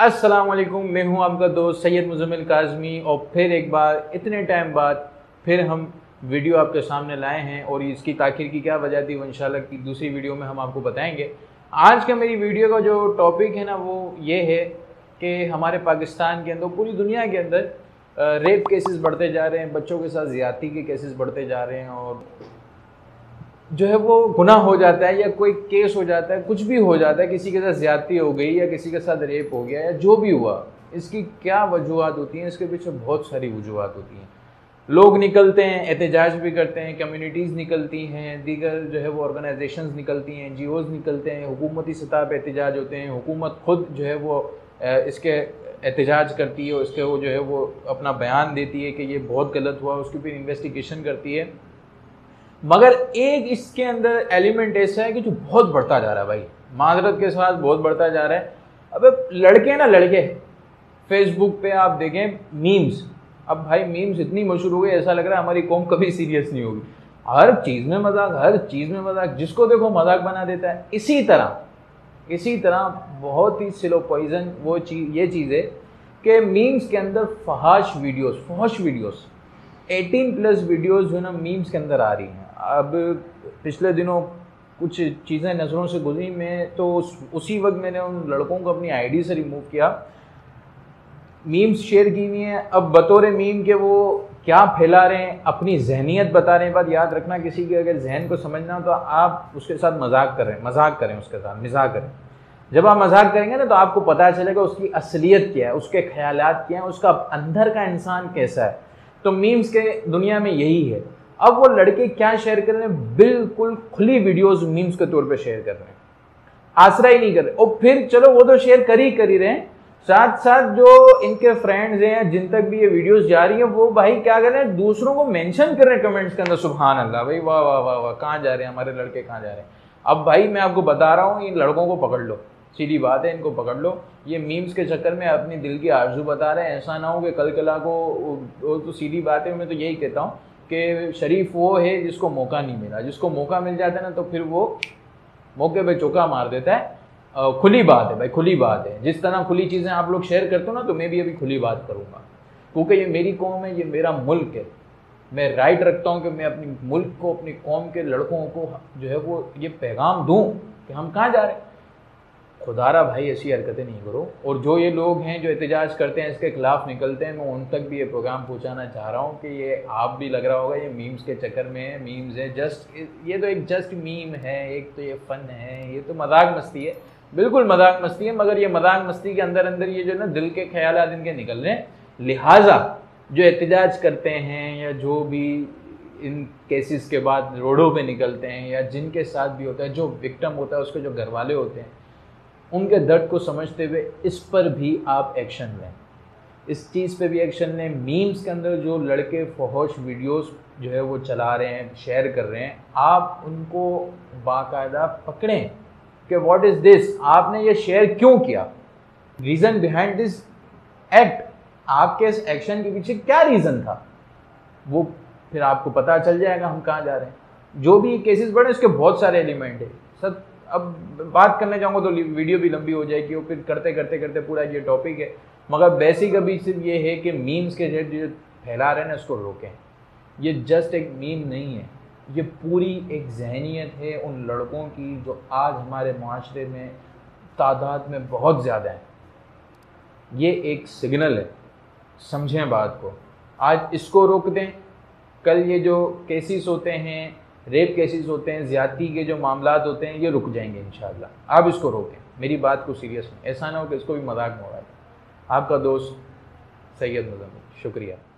अस्सलाम वालेकुम, मैं हूं आपका दोस्त सैयद मुज़म्मिल काज़मी और फिर एक बार इतने टाइम बाद फिर हम वीडियो आपके सामने लाए हैं और इसकी ताख़ीर की क्या वजह थी वो इंशाल्लाह की दूसरी वीडियो में हम आपको बताएंगे। आज का मेरी वीडियो का जो टॉपिक है ना वो ये है कि हमारे पाकिस्तान के अंदर, पूरी दुनिया के अंदर रेप केसेस बढ़ते जा रहे हैं, बच्चों के साथ ज़्यादती के केसेस बढ़ते जा रहे हैं और जो है वो गुनाह हो जाता है या कोई केस हो जाता है, कुछ भी हो जाता है, किसी के साथ ज़्यादती हो गई या किसी के साथ रेप हो गया या जो भी हुआ, इसकी क्या वजूहत होती हैं? इसके पीछे बहुत सारी वजूहत होती हैं। लोग निकलते हैं, एहतजाज भी करते हैं, कम्युनिटीज़ निकलती हैं, दीगर जो है वो ऑर्गेनाइजेशंस निकलती हैं, NGOs निकलते हैं, हुकूमती सतह पर एहतजाज होते हैं, हुकूमत खुद जो है वो इसके एहतजाज करती है, उसके वो जो है वो अपना बयान देती है कि ये बहुत गलत हुआ, उसकी फिर इन्वेस्टिगेशन करती है। मगर एक इसके अंदर एलिमेंट ऐसा है कि जो बहुत बढ़ता जा रहा है भाई, माजरत के साथ बहुत बढ़ता जा रहा है। अब लड़के ना लड़के फेसबुक पे आप देखें मीम्स, अब भाई मीम्स इतनी मशहूर हो गई, ऐसा लग रहा है हमारी कौम कभी सीरियस नहीं होगी। हर चीज़ में मजाक, हर चीज़ में मजाक, जिसको देखो मजाक बना देता है। इसी तरह बहुत ही स्लो पॉइजन वो चीज़, ये चीज़ है कि मीम्स के अंदर फहाश वीडियोस 18+ वीडियोस जो है ना मीम्स के अंदर आ रही हैं। अब पिछले दिनों कुछ चीज़ें नज़रों से गुजरी, मैं तो उसी वक्त मैंने उन लड़कों को अपनी आईडी से रिमूव किया। मीम्स शेयर की हुई हैं, अब बतौर मीम के वो क्या फैला रहे हैं, अपनी जहनीत बता रहे हैं। बात याद रखना, किसी के अगर जहन को समझना तो आप उसके साथ मजाक करें, उसके साथ मिजाक करें। जब आप मजाक करेंगे ना तो आपको पता चलेगा उसकी असलियत क्या है, उसके ख्यालात क्या हैं, उसका अंदर का इंसान कैसा है। तो मीम्स के दुनिया में यही है। अब वो लड़के क्या शेयर कर रहे हैं, बिल्कुल खुली वीडियोस मीम्स के तौर पे शेयर कर रहे हैं, आसरा ही नहीं कर रहे। और फिर चलो वो तो शेयर कर ही रहे हैं, साथ साथ जो इनके फ्रेंड्स हैं जिन तक भी ये वीडियोस जा रही है, वो भाई क्या कर रहे हैं, दूसरों को मेंशन कर रहे हैं कमेंट्स के अंदर, सुभान अल्लाह भाई, वाह वाह वाह वाह, कहाँ जा रहे हैं हमारे लड़के, कहाँ जा रहे हैं। अब भाई मैं आपको बता रहा हूँ, इन लड़कों को पकड़ लो, सीधी बात है, इनको पकड़ लो। ये मीम्स के चक्कर में अपनी दिल की आरज़ू बता रहे हैं, ऐसा ना हो कि कल कला को, तो सीधी बात है, मैं तो यही कहता हूँ कि शरीफ वो है जिसको मौका नहीं मिला। जिसको मौका मिल जाता है ना तो फिर वो मौके पे चौका मार देता है। खुली बात है भाई, खुली बात है। जिस तरह खुली चीज़ें आप लोग शेयर करते हो ना, तो मैं भी अभी खुली बात करूँगा, क्योंकि ये मेरी कौम है, ये मेरा मुल्क है। मैं राइट रखता हूँ कि मैं अपनी मुल्क को, अपनी कौम के लड़कों को जो है वो ये पैगाम दूँ कि हम कहाँ जा रहे हैं। खुदारा भाई ऐसी हरकतें नहीं करो। और जो ये लोग हैं जो एहतजाज करते हैं, इसके खिलाफ निकलते हैं, मैं उन तक भी ये प्रोग्राम पहुंचाना चाह रहा हूं कि ये आप भी लग रहा होगा ये मीम्स के चक्कर में है। मीम्स है जस्ट, ये तो एक जस्ट मीम है, एक तो ये फ़न है, ये तो मजाक मस्ती है, बिल्कुल मजाक मस्ती है। मगर ये मजाक मस्ती के अंदर अंदर ये जो ना दिल के ख्यालात इनके निकल रहे हैं। लिहाजा जो एहतजाज करते हैं या जो भी इन केसेस के बाद रोडों पे निकलते हैं या जिनके साथ भी होता है, जो विक्टिम होता है, उसके जो घर वाले होते हैं, उनके दर्द को समझते हुए इस पर भी आप एक्शन लें, इस चीज़ पे भी एक्शन लें। मीम्स के अंदर जो लड़के फहश वीडियोस जो है वो चला रहे हैं, शेयर कर रहे हैं, आप उनको बाकायदा पकड़ें कि व्हाट इज़ दिस, आपने ये शेयर क्यों किया, रीज़न बिहाइंड दिस एक्ट, आपके इस एक्शन के पीछे क्या रीज़न था, वो फिर आपको पता चल जाएगा हम कहाँ जा रहे हैं। जो भी केसेस बढ़े, इसके बहुत सारे एलिमेंट है सब। अब बात करने जाऊँगा तो वीडियो भी लंबी हो जाएगी और फिर करते पूरा ये टॉपिक है। मगर बेसिक अभी सिर्फ ये है कि मीम्स के जो फैला रहे हैं ना, इसको रोकें। ये जस्ट एक मीम नहीं है, ये पूरी एक जहनीत है उन लड़कों की जो आज हमारे माशरे में तादाद में बहुत ज़्यादा है। ये एक सिग्नल है, समझें बात को। आज इसको रोक दें, कल ये जो केसेस होते हैं, रेप केसेस होते हैं, ज़्यादती के जो मामलात होते हैं, ये रुक जाएंगे इंशाअल्लाह। आप इसको रोकें, मेरी बात को सीरियस लें, ऐसा ना हो कि इसको भी मजाक में उड़ाएं। आपका दोस्त सैयद मुज़म्मिल, शुक्रिया।